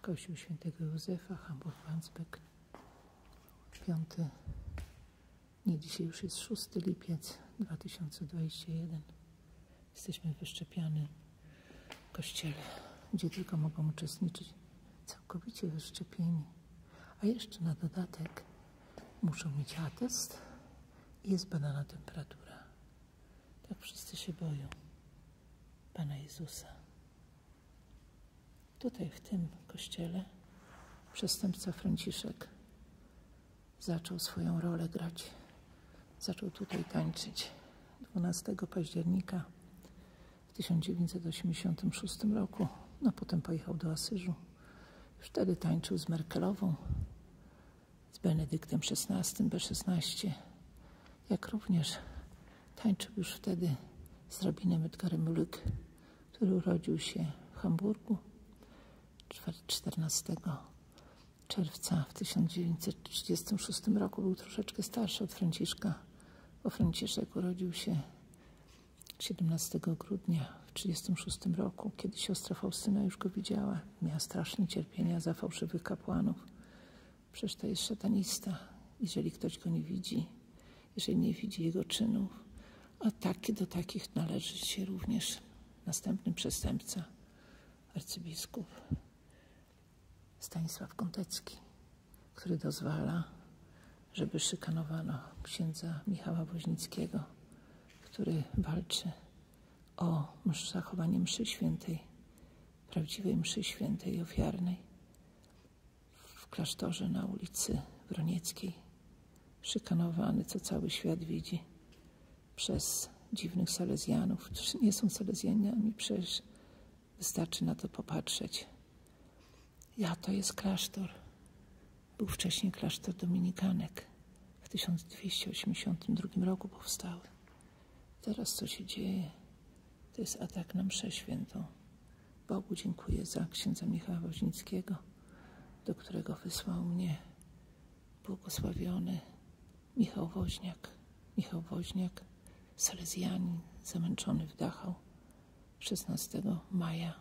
Kościół Świętego Józefa, Hamburg-Wandsbek. 5. Nie, dzisiaj już jest 6 lipiec 2021. Jesteśmy wyszczepiani w kościele, gdzie tylko mogą uczestniczyć całkowicie wyszczepieni. A jeszcze na dodatek muszą mieć atest i jest badana temperatura. Tak wszyscy się boją Pana Jezusa. Tutaj w tym kościele przestępca Franciszek zaczął swoją rolę grać. Zaczął tutaj tańczyć 12 października w 1986 roku. No potem pojechał do Asyżu. Już wtedy tańczył z Merkelową, z Benedyktem XVI, B16. Jak również tańczył już wtedy z rabinem Edgarem Müller, który urodził się w Hamburgu 14 czerwca w 1936 roku. Był troszeczkę starszy od Franciszka, bo Franciszek urodził się 17 grudnia w 1936 roku, kiedy siostra Faustyna już go widziała. Miała straszne cierpienia za fałszywych kapłanów. Przecież to jest szatanista, jeżeli ktoś go nie widzi, jeżeli nie widzi jego czynów. A do takich należy się również następny przestępca, arcybiskup Stanisław Kontecki, który dozwala, żeby szykanowano księdza Michała Woźnickiego, który walczy o zachowanie mszy świętej, prawdziwej mszy świętej ofiarnej w klasztorze na ulicy Wronieckiej. Szykanowany, co cały świat widzi, przez dziwnych salezjanów, którzy nie są salezjanami, przecież wystarczy na to popatrzeć. To jest klasztor. Był wcześniej klasztor dominikanek. W 1282 roku powstały. Teraz co się dzieje? To jest atak na mszę świętą. Bogu dziękuję za księdza Michała Woźnickiego, do którego wysłał mnie błogosławiony Michał Woźniak. Michał Woźniak, salezjanin, zamęczony w Dachau 16 maja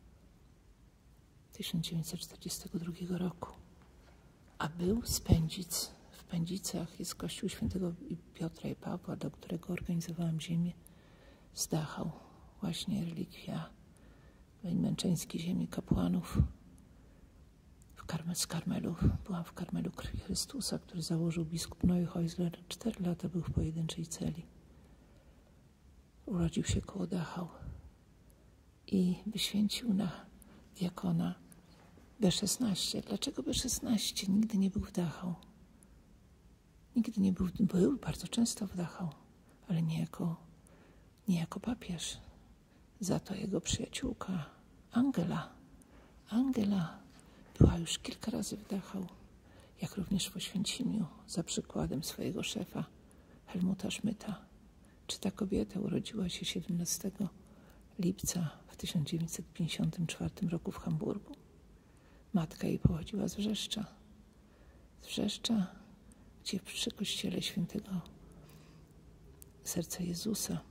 1942 roku. A był z Pędzic. W Pędzicach jest kościół świętego Piotra i Pawła, do którego organizowałam ziemię z Dachau. Właśnie relikwia męczeńskiej ziemi kapłanów z Karmelu. Byłam w Karmelu Krwi Chrystusa, który założył biskup Neuhäusler. 4 lata był w pojedynczej celi. Urodził się koło Dachau i wyświęcił na diakona B16. Dlaczego B16? Nigdy nie był w Dachau. Nigdy nie był, był bardzo często w Dachau, ale nie jako papież. Za to jego przyjaciółka Angela była już kilka razy w Dachau, jak również w Oświęcimiu, za przykładem swojego szefa Helmuta Schmidta. Czy ta kobieta urodziła się 17 lipca w 1954 roku w Hamburgu? Matka jej pochodziła z Wrzeszcza. Z Wrzeszcza, gdzie przy kościele Świętego Serca Jezusa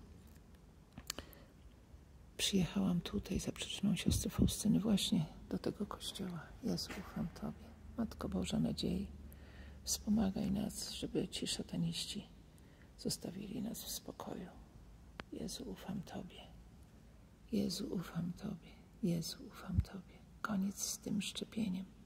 przyjechałam tutaj za przyczyną siostry Faustyny właśnie do tego kościoła. Jezu, ufam Tobie. Matko Boża nadziei, wspomagaj nas, żeby ci szataniści zostawili nas w spokoju. Jezu, ufam Tobie. Jezu, ufam Tobie. Jezu, ufam Tobie. Koniec z tym szczepieniem.